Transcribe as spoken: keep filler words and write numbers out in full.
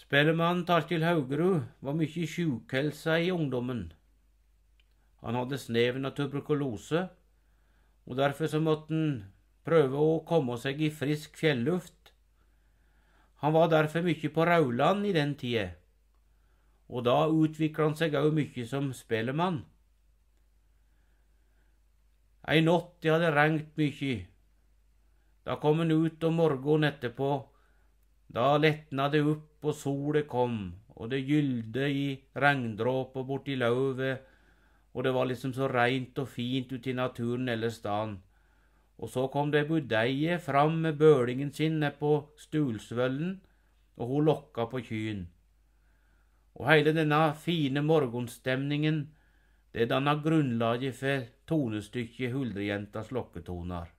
Spellemann Torkil Haugerud var mye sjukhelsa i ungdommen. Han hadde sneven av tuberkulose, og derfor så måtte han prøve å komme seg i frisk fjelluft. Han var derfor mye på Rauland i den tida, og da utviklet han seg også mye som spellemann. Ei natt det hadde regnet mye. Da kom han ut om morgenen etterpå. Da lettna det opp, og solen kom, og det gylde i regndråper borti lauvet, og det var liksom så reint og fint ute i naturen eller staden. Og så kom det budeie fram med bølingen sin ned på Stulsvøllen, og hun lokka på kyen. Og hele denne fine morgenstemningen, det danna grunnlaget for tonestykket Huldrejentas lokketoner.